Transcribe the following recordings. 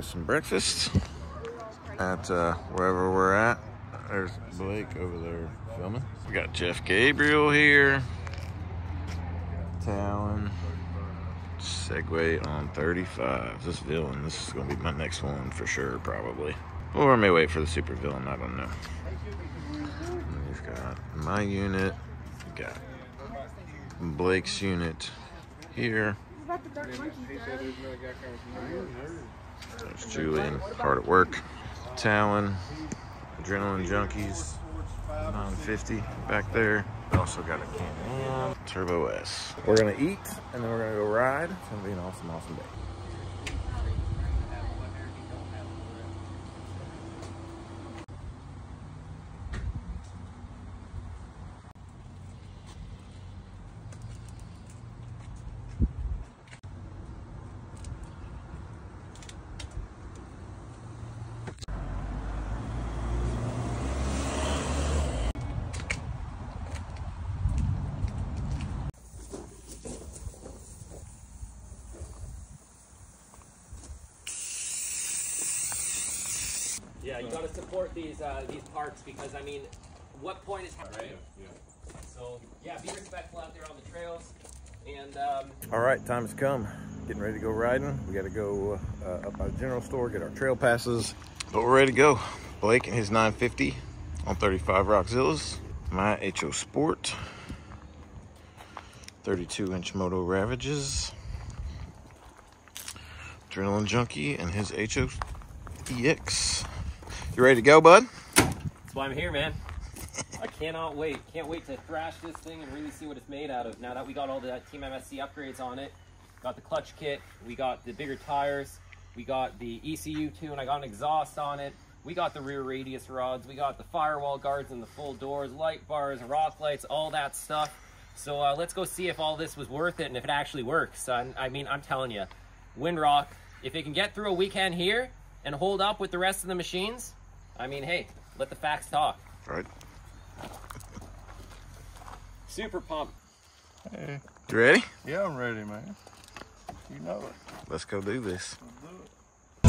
some breakfast at wherever we're at. There's Blake over there filming. We got Jeff Gabriel here. Talon. Segway on 35. This villain, this is going to be my next one for sure, probably. Or I may wait for the super villain, I don't know. And we've got my unit. We got Blake's unit here. There's Julian, hard at work. Talon, Adrenaline Junkies, 950 back there. We also got a Can-Am Turbo S. We're gonna eat and then we're gonna go ride. It's gonna be an awesome, awesome day. Yeah, you got to support these parks because I mean, what point is right? Yeah. So yeah, be respectful out there on the trails. And all right, time has come. Getting ready to go riding. We got to go up by the general store, get our trail passes. But we're ready to go. Blake and his 950 on 35 Rockzillas. My HO Sport 32-inch Moto Ravages. Adrenaline Junkie and his HO EX. You ready to go, bud? That's why I'm here, man. I cannot wait. Can't wait to thrash this thing and really see what it's made out of. Now that we got all the Team MSC upgrades on it, got the clutch kit, we got the bigger tires, we got the ECU tune, I got an exhaust on it, we got the rear radius rods, we got the firewall guards and the full doors, light bars, rock lights, all that stuff. So let's go see if all this was worth it and if it actually works. I mean, I'm telling you, Windrock, if it can get through a weekend here and hold up with the rest of the machines, I mean, hey, let the facts talk. Right. Super pumped. Hey. You ready? Yeah, I'm ready, man. You know it. Let's go do this. Let's do it.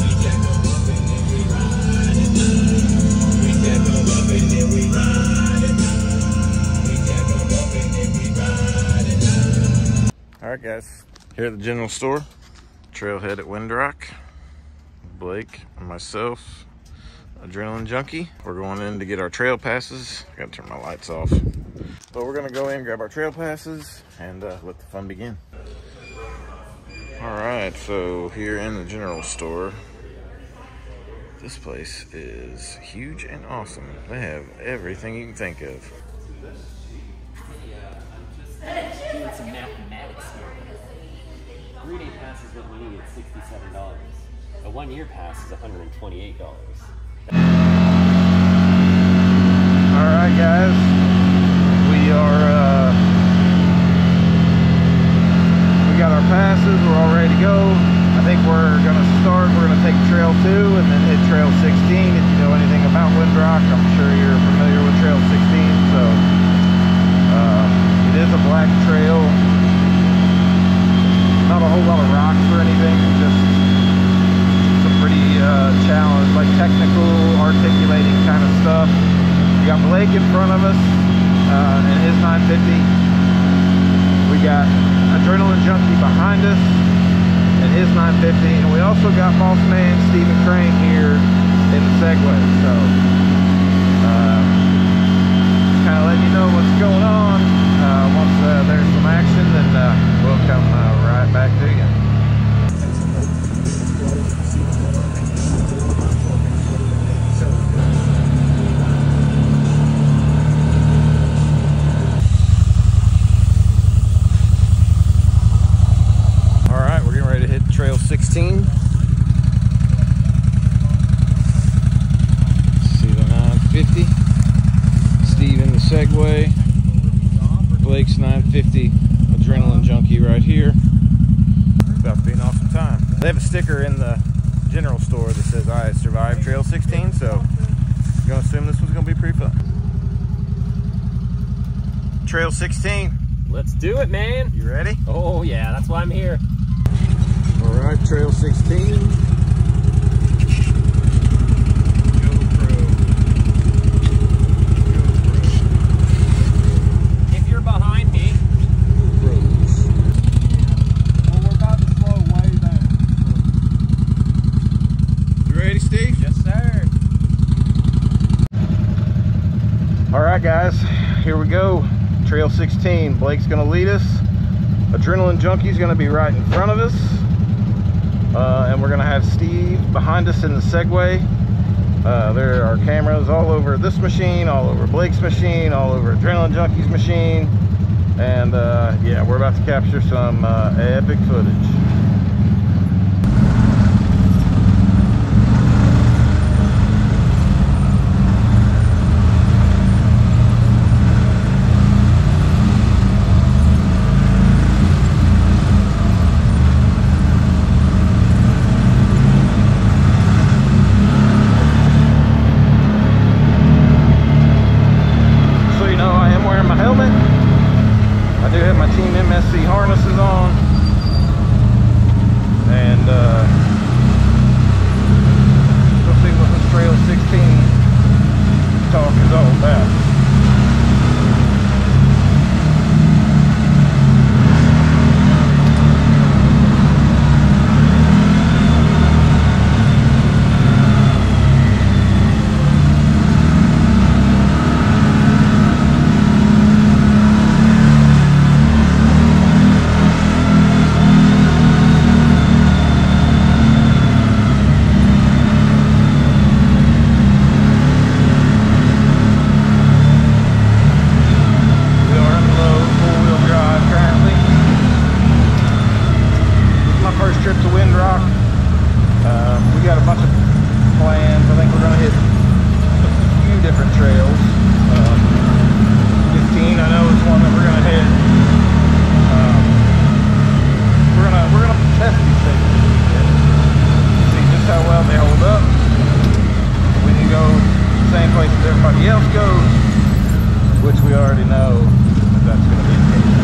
All right, guys. Here at the general store, trailhead at Windrock. Blake and myself, Adrenaline Junkie. We're going in to get our trail passes. I gotta turn my lights off. But we're gonna go in, grab our trail passes, and let the fun begin. All right, so here in the general store, this place is huge and awesome. They have everything you can think of. Doing some mathematics here. 3-day pass is what we need at $67. A 1-year pass is $128. All right, guys, we got our passes. We're all ready to go. I think we're gonna start. We're gonna take Trail 2 and then hit Trail 16. If you know anything about Windrock, I'm sure you're familiar with Trail 16. So it is a black trail. Not a whole lot of rocks or anything. Just some pretty challenge, like technical, articulating kind of stuff. We got Blake in front of us and his 950. We got Adrenaline Junkie behind us and his 950. And we also got Boss Man Stephen Crane here in the Segway. So kind of letting you know what's going on. Once there's some action, then we'll come right back to you. Trail 16. See the 950. Steve in the Segway. Blake's 950 Adrenaline Junkie right here. It's about to be an awesome time. They have a sticker in the general store that says I survived Trail 16, so I'm gonna assume this was gonna be pretty fun. Trail 16. Let's do it, man. You ready? Oh yeah, that's why I'm here. All right, Trail 16. All right, guys, here we go. Trail 16. Blake's gonna lead us. Adrenaline Junkie's gonna be right in front of us. And we're gonna have Steve behind us in the Segway. There are cameras all over this machine, all over Blake's machine, all over Adrenaline Junkie's machine. And yeah, we're about to capture some epic footage. I do have my Team MSC harnesses on, and we'll see what this Trail 16 talk is all about. Trip to Windrock. We got a bunch of plans. I think we're going to hit a few different trails. 15, I know, is one that we're going to hit. We're gonna test these things, see just how well they hold up. We can go the same places everybody else goes, which we already know that that's going to be the case.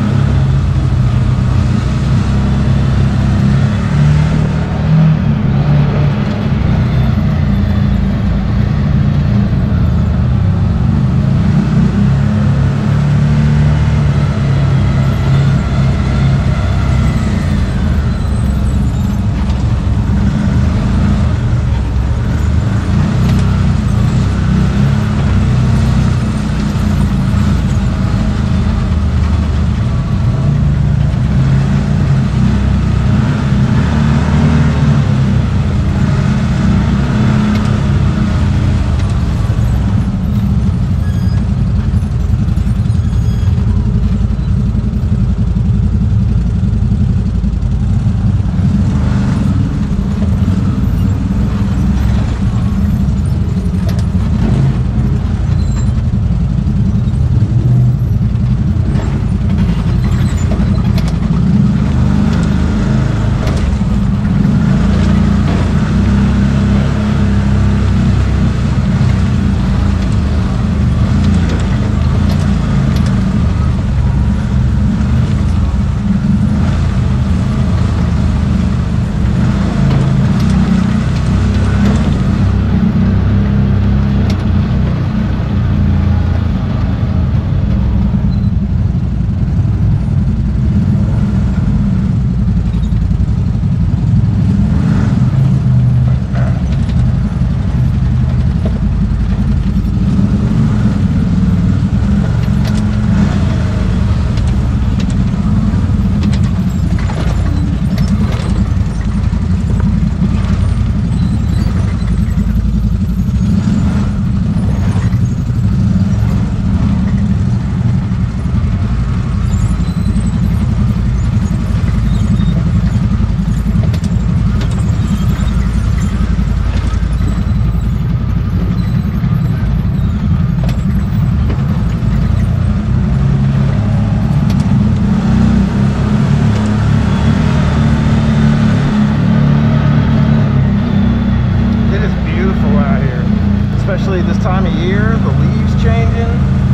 Especially this time of year, the leaves changing.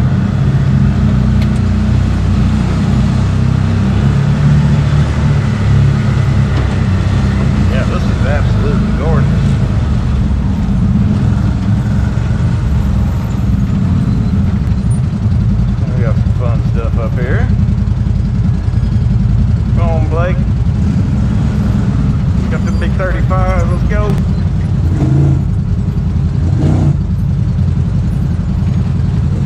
Yeah, this is absolutely gorgeous. We got some fun stuff up here. Come on, Blake. We got the big 35. Let's go.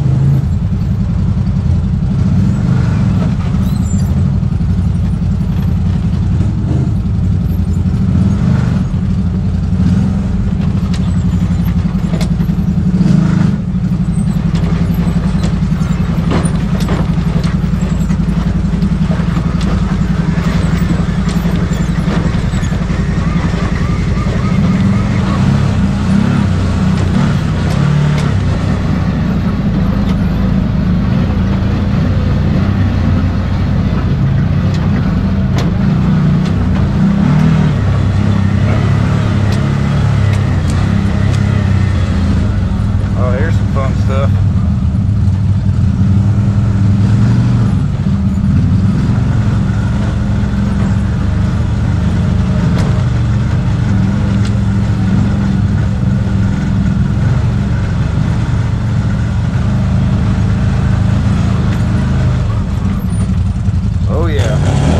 around stuff. Oh yeah.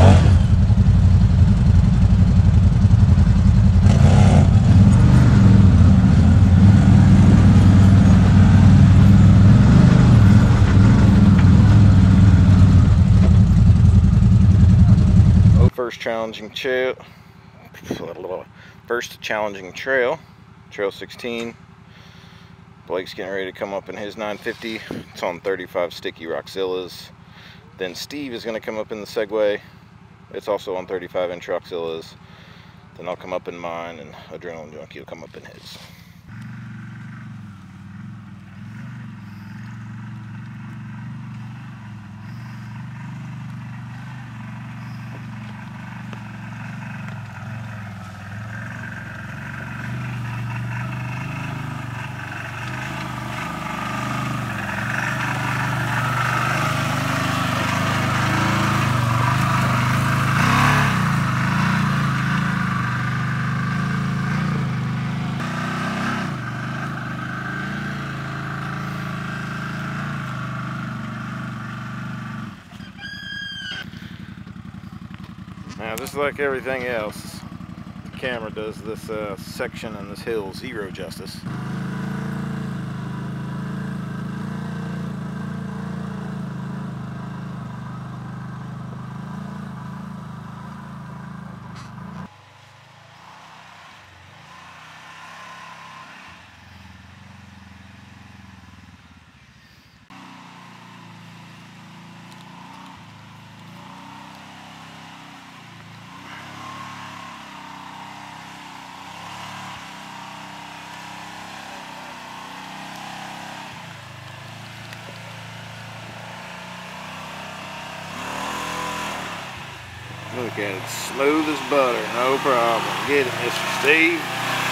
First challenging trail, trail 16. Blake's getting ready to come up in his 950. It's on 35 sticky Roxillas. Then Steve is going to come up in the Segway. It's also on 35-inch Roxillas. Then I'll come up in mine, and Adrenaline Junkie will come up in his. Now, just like everything else, the camera does this section and this hill zero justice. Look at it, smooth as butter, no problem. Get it, Mr. Steve.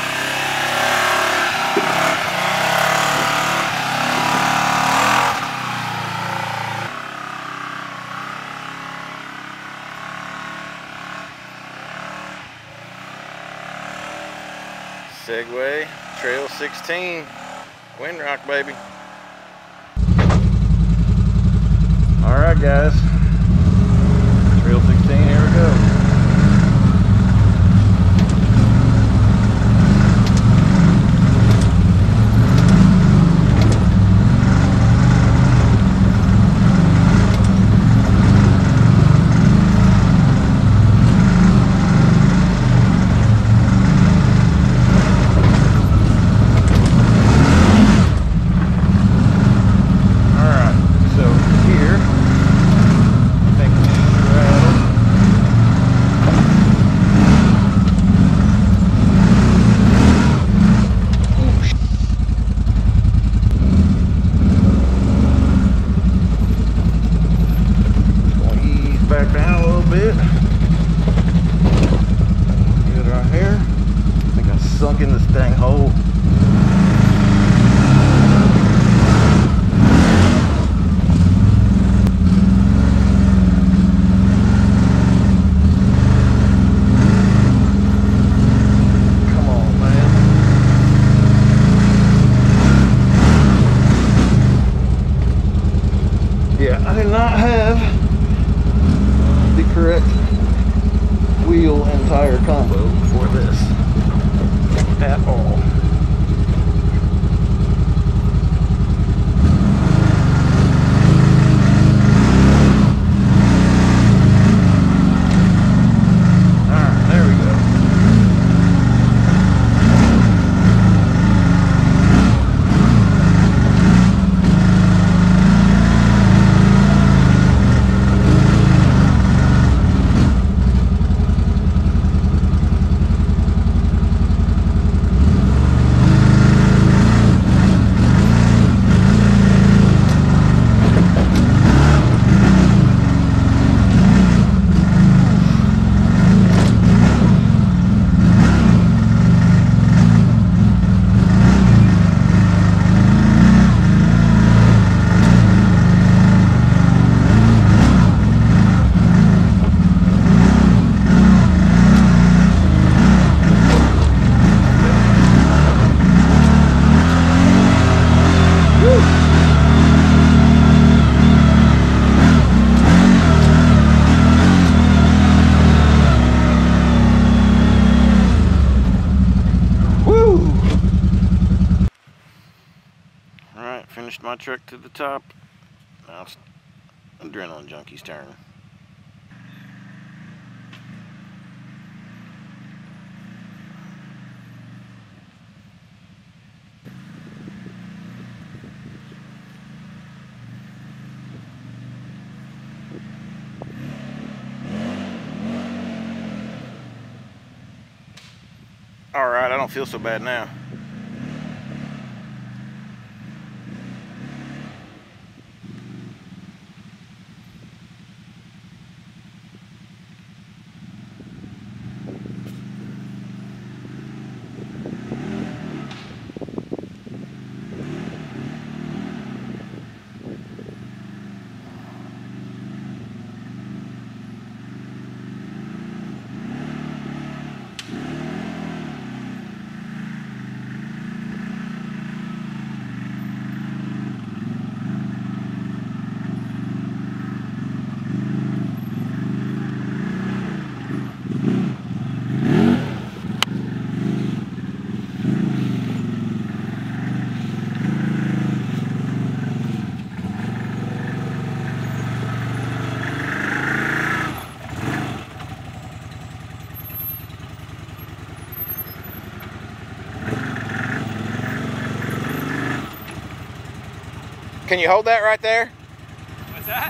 Segway, Trail 16, Windrock, baby. All right, guys. Trail 16, here we go. Back down a little bit. Get it right here. I think I sunk in this dang hole. Come on, man. Yeah, I did not have the correct wheel and tire combo for this at all. Alright, there we go. truck to the top. Now it's Adrenaline Junkie's turn. All right, I don't feel so bad now. Can you hold that right there? What's that?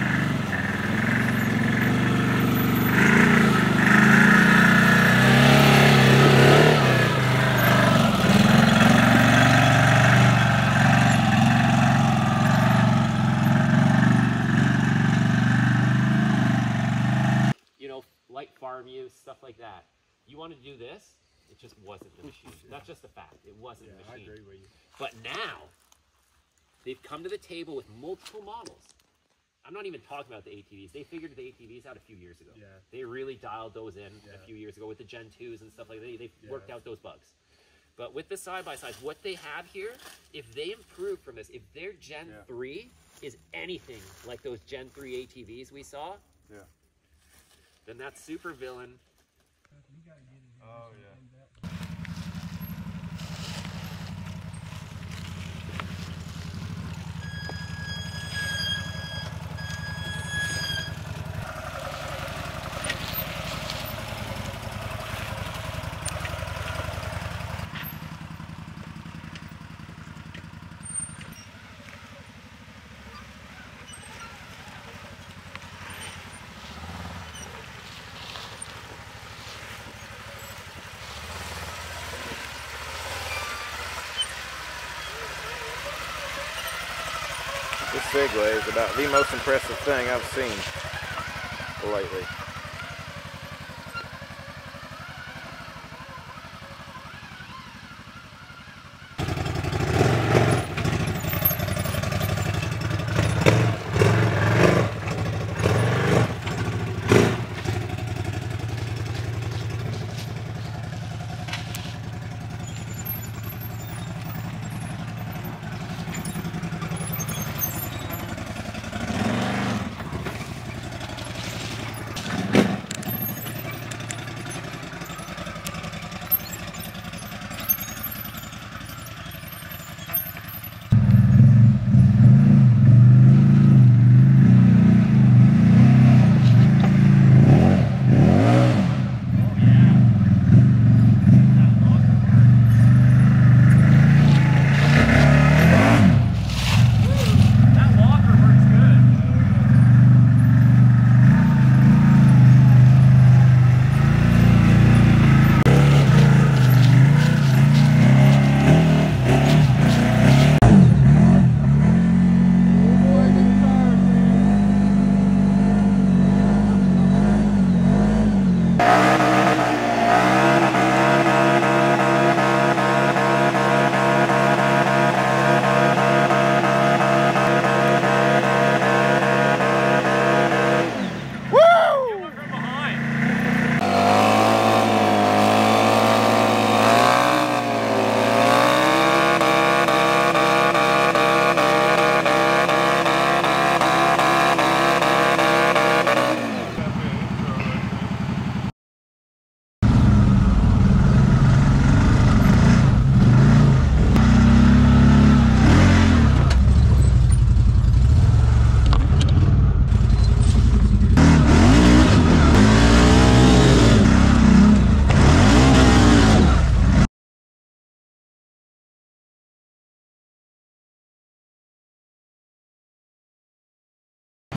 You know, light farm use, stuff like that. You want to do this, it just wasn't the machine. That's just a fact. It wasn't the machine. I agree with you. But now, they've come to the table with multiple models. I'm not even talking about the ATVs. They figured the ATVs out a few years ago. Yeah. They really dialed those in a few years ago with the Gen 2s and stuff like that. They've worked out those bugs. But with the side-by-sides, what they have here, if they improve from this, if their Gen 3 is anything like those Gen 3 ATVs we saw, then that Super Villain. Oh, yeah. This Segway is about the most impressive thing I've seen lately.